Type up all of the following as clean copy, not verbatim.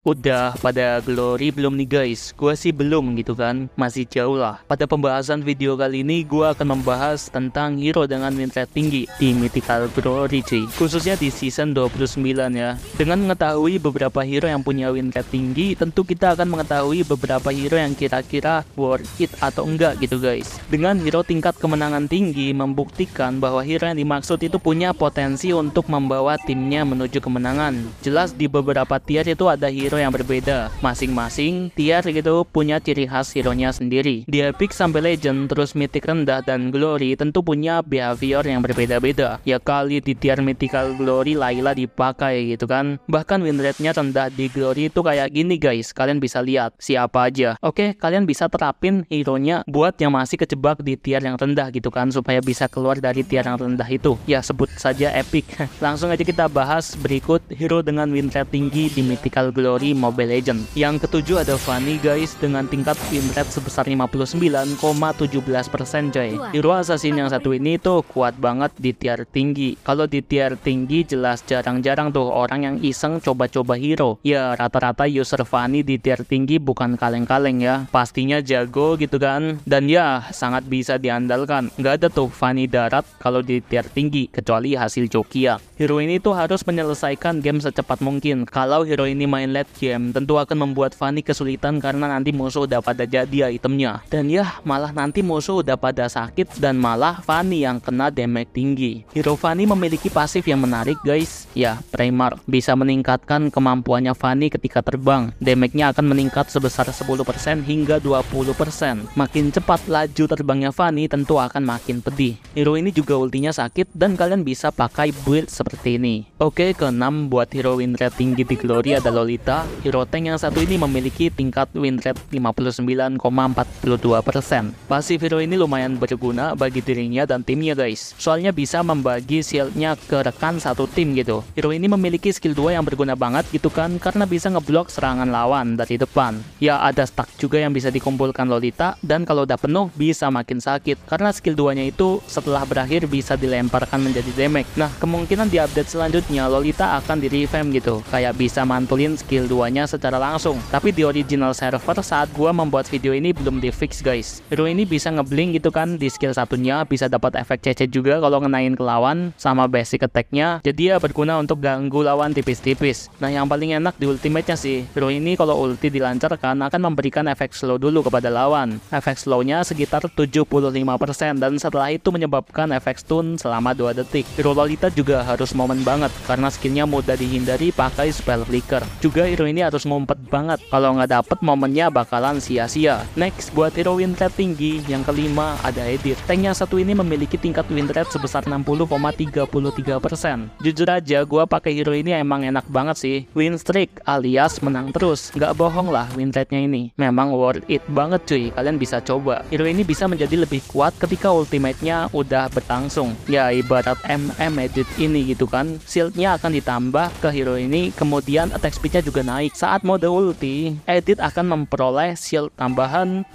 Udah pada glory belum nih guys? Gua sih belum gitu kan, masih jauh lah. Pada pembahasan video kali ini gua akan membahas tentang hero dengan win rate tinggi di Mythical Glory cuy, khususnya di season 29 ya. Dengan mengetahui beberapa hero yang punya win rate tinggi, tentu kita akan mengetahui beberapa hero yang kira-kira worth it atau enggak gitu guys. Dengan hero tingkat kemenangan tinggi membuktikan bahwa hero yang dimaksud itu punya potensi untuk membawa timnya menuju kemenangan. Jelas di beberapa tier itu ada hero yang berbeda, masing-masing tier gitu punya ciri khas hero-nya sendiri. Di epic sampai legend, terus mythic rendah dan glory tentu punya behavior yang berbeda-beda. Ya kali di tier mythical glory Layla dipakai gitu kan. Bahkan win rate-nya rendah di glory itu kayak gini guys, kalian bisa lihat siapa aja. Oke, kalian bisa terapin hero-nya buat yang masih kejebak di tier yang rendah gitu kan, supaya bisa keluar dari tier yang rendah itu. Ya sebut saja epic. Langsung aja kita bahas berikut hero dengan win rate tinggi di mythical glory Mobile Legends. Yang ketujuh ada Fanny guys, dengan tingkat win rate sebesar 59,17% coy. Hero assassin yang satu ini tuh kuat banget di tier tinggi. Kalau di tier tinggi jelas jarang-jarang tuh orang yang iseng coba-coba hero. Ya rata-rata user Fanny di tier tinggi bukan kaleng-kaleng ya, pastinya jago gitu kan. Dan ya sangat bisa diandalkan. Nggak ada tuh Fanny darat kalau di tier tinggi kecuali hasil Jokia. Hero ini tuh harus menyelesaikan game secepat mungkin. Kalau hero ini main late game tentu akan membuat Fanny kesulitan karena nanti musuh udah pada jadi itemnya. Dan ya malah nanti musuh udah pada sakit dan malah Fanny yang kena damage tinggi. Hero Fanny memiliki pasif yang menarik guys. Ya Primer bisa meningkatkan kemampuannya Fanny ketika terbang. Damage-nya akan meningkat sebesar 10% hingga 20%. Makin cepat laju terbangnya Fanny tentu akan makin pedih. Hero ini juga ultinya sakit dan kalian bisa pakai build seperti ini. Oke, keenam buat hero win rate tinggi di Glory ada Lolita. Hero tank yang satu ini memiliki tingkat win rate 59,42%. Pasif hero ini lumayan berguna bagi dirinya dan timnya guys, soalnya bisa membagi shieldnya ke rekan satu tim gitu. Hero ini memiliki skill 2 yang berguna banget gitu kan, karena bisa ngeblok serangan lawan dari depan. Ya ada stack juga yang bisa dikumpulkan Lolita, dan kalau udah penuh bisa makin sakit karena skill 2 nya itu setelah berakhir bisa dilemparkan menjadi damage. Nah kemungkinan di update selanjutnya Lolita akan di revamp gitu, kayak bisa mantulin skill 2 nya secara langsung. Tapi di original server saat gua membuat video ini belum di fix guys. Hero ini bisa ngeblink gitu kan di skill satunya, bisa dapat efek CC juga kalau ngenain ke lawan sama basic attack-nya. Jadi ya berguna untuk ganggu lawan tipis-tipis. Nah yang paling enak di ultimate-nya sih, hero ini kalau ulti dilancarkan akan memberikan efek slow dulu kepada lawan. Efek slow-nya sekitar 75% dan setelah itu menyebabkan efek stun selama 2 detik. Hero Lolita juga harus momen banget karena skillnya mudah dihindari pakai spell flicker. Juga hero ini harus ngumpet banget, kalau nggak dapet momennya bakalan sia-sia. Next buat hero win rate tinggi yang kelima ada Edith. Tank yang satu ini memiliki tingkat win rate sebesar 60,33%. Jujur aja gua pakai hero ini emang enak banget sih, win streak alias menang terus. Nggak bohong lah, win rate-nya ini memang worth it banget cuy, kalian bisa coba. Hero ini bisa menjadi lebih kuat ketika ultimate-nya udah berlangsung. Ya ibarat MM Edith ini gitu kan, shield-nya akan ditambah ke hero ini, kemudian attack speed-nya juga naik. Saat mode ulti, Edith akan memperoleh shield tambahan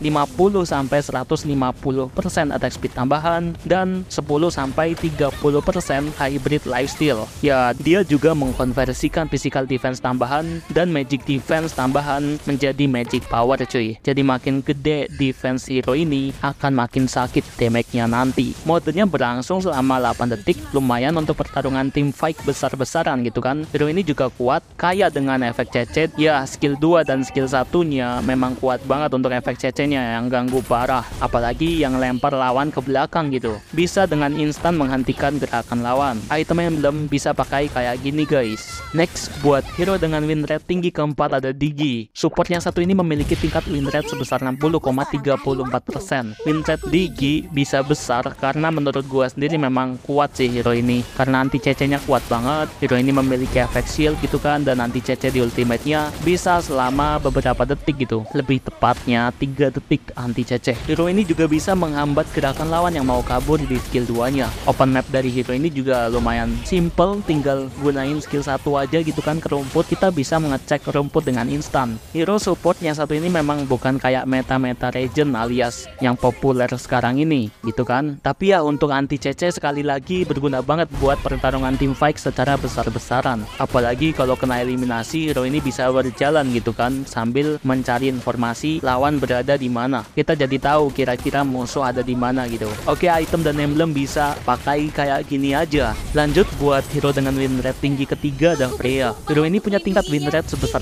50-150% attack speed tambahan dan 10-30% hybrid lifesteal. Ya, dia juga mengkonversikan physical defense tambahan dan magic defense tambahan menjadi magic power cuy. Jadi makin gede defense hero ini akan makin sakit damage-nya nanti. Modenya berlangsung selama 8 detik, lumayan untuk pertarungan tim fight besar-besaran gitu kan. Hero ini juga kuat, kaya dengan efek CC. Ya skill 2 dan skill satunya memang kuat banget untuk efek CC-nya yang ganggu parah, apalagi yang lempar lawan ke belakang gitu. Bisa dengan instan menghentikan gerakan lawan. Item emblem bisa pakai kayak gini guys. Next buat hero dengan win rate tinggi keempat ada Digi. Support yang satu ini memiliki tingkat win rate sebesar 60,34%. Win rate Digi bisa besar karena menurut gua sendiri memang kuat sih hero ini, karena anti CC-nya kuat banget. Hero ini memiliki efek shield gitu kan, dan anti CC di ultimate-nya bisa selama beberapa detik gitu, lebih tepatnya 3 detik anti CC. Hero ini juga bisa menghambat gerakan lawan yang mau kabur di skill 2 nya. Open map dari hero ini juga lumayan simple, tinggal gunain skill 1 aja gitu kan ke rumput, kita bisa mengecek rumput dengan instan. Hero support yang satu ini memang bukan kayak meta-meta Regen alias yang populer sekarang ini gitu kan, tapi ya untuk anti CC sekali lagi berguna banget buat pertarungan team fight secara besar-besaran. Apalagi kalau kena eliminasi, hero ini ini bisa berjalan gitu kan, sambil mencari informasi lawan berada di mana. Kita jadi tahu kira-kira musuh ada di mana gitu. Oke, item dan emblem bisa pakai kayak gini aja. Lanjut buat hero dengan win rate tinggi ketiga dan Freya. Hero ini punya tingkat win rate sebesar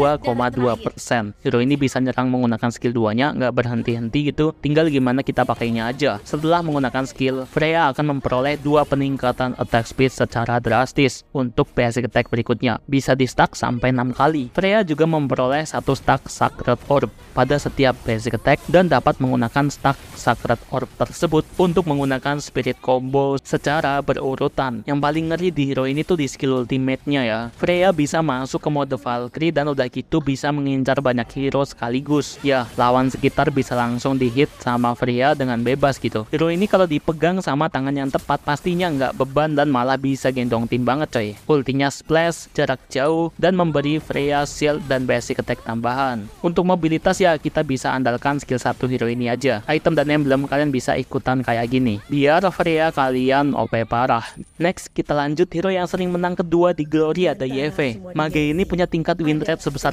62,2%. Hero ini bisa nyerang menggunakan skill 2-nya, nggak berhenti-henti gitu. Tinggal gimana kita pakainya aja. Setelah menggunakan skill, Freya akan memperoleh 2 peningkatan attack speed secara drastis. Untuk basic attack berikutnya bisa di stack sampai 6 kali. Freya juga memperoleh 1 stack Sacred Orb pada setiap basic attack dan dapat menggunakan stack Sacred Orb tersebut untuk menggunakan spirit combo secara berurutan. Yang paling ngeri di hero ini tuh di skill ultimate-nya ya. Freya bisa masuk ke mode Valkyrie dan udah gitu bisa mengincar banyak hero sekaligus. Ya, lawan sekitar bisa langsung di hit sama Freya dengan bebas gitu. Hero ini kalau dipegang sama tangan yang tepat pastinya nggak beban dan malah bisa gendong tim banget coy. Ultinya splash, jarak jauh, dan memberi Freya shield dan basic attack tambahan. Untuk mobilitas ya kita bisa andalkan skill 1 hero ini aja. Item dan emblem kalian bisa ikutan kayak gini, biar Freya kalian OP parah. Next kita lanjut hero yang sering menang kedua di Glory ada YV. Mage ini punya tingkat win rate sebesar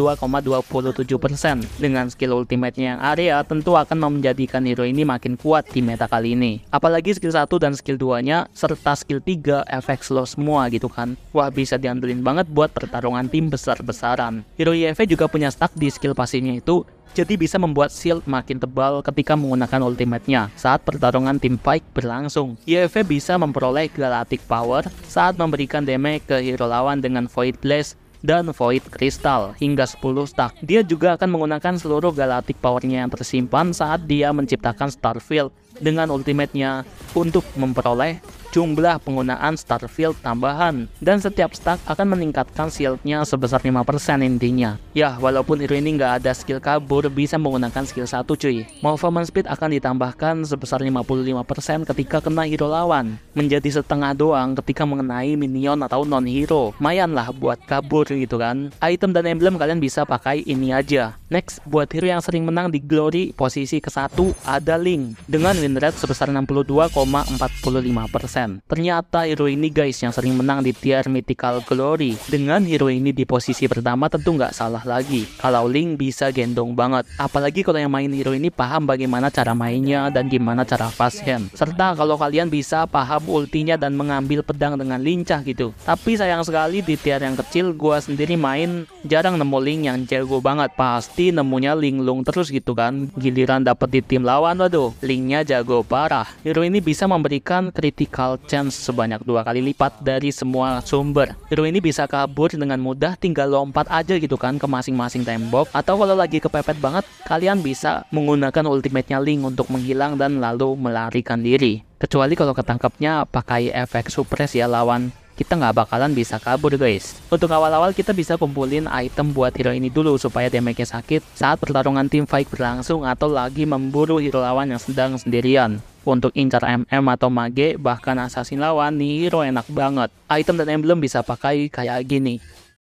62,27%. Dengan skill ultimate-nya yang area tentu akan menjadikan hero ini makin kuat di meta kali ini. Apalagi skill 1 dan skill 2-nya serta skill 3 efek slow semua gitu kan. Wah, bisa diandelin banget buat pertarungan tim besar-besaran. Hero YV juga punya stack di skill pasifnya itu, jadi bisa membuat shield makin tebal ketika menggunakan ultimate-nya saat pertarungan tim fight berlangsung. YV bisa memperoleh Galactic Power saat memberikan damage ke hero lawan dengan Void Blast dan Void Crystal hingga 10 stack. Dia juga akan menggunakan seluruh Galactic Power-nya yang tersimpan saat dia menciptakan Starfield dengan ultimate-nya untuk memperoleh jumlah penggunaan Starfield tambahan, dan setiap stack akan meningkatkan shieldnya sebesar 5% intinya. Ya, walaupun hero ini nggak ada skill kabur, bisa menggunakan skill 1 cuy. Movement speed akan ditambahkan sebesar 55% ketika kena hero lawan, menjadi setengah doang ketika mengenai minion atau non-hero. Lumayan lah buat kabur gitu kan. Item dan emblem kalian bisa pakai ini aja. Next, buat hero yang sering menang di Glory, posisi ke-1 ada Link dengan win rate sebesar 62,45%. Ternyata hero ini guys yang sering menang di tier Mythical Glory. Dengan hero ini di posisi pertama tentu nggak salah lagi kalau Link bisa gendong banget. Apalagi kalau yang main hero ini paham bagaimana cara mainnya dan gimana cara fast hand. Serta kalau kalian bisa paham ultinya dan mengambil pedang dengan lincah gitu. Tapi sayang sekali di tier yang kecil gua sendiri main jarang nemu Link yang jago banget. Pasti nemunya linglung terus gitu kan. Giliran dapet di tim lawan, waduh, Linknya jago parah. Hero ini bisa memberikan critical chance sebanyak 2 kali lipat dari semua sumber. Hero ini bisa kabur dengan mudah, tinggal lompat aja gitu kan ke masing-masing tembok, atau kalau lagi kepepet banget kalian bisa menggunakan ultimate-nya Link untuk menghilang dan lalu melarikan diri. Kecuali kalau ketangkapnya pakai efek suppress ya lawan, kita nggak bakalan bisa kabur guys. Untuk awal-awal kita bisa kumpulin item buat hero ini dulu supaya damage-nya sakit saat pertarungan tim fight berlangsung atau lagi memburu hero lawan yang sedang sendirian. Untuk incar MM atau mage bahkan assassin lawan nih hero enak banget. Item dan emblem bisa pakai kayak gini.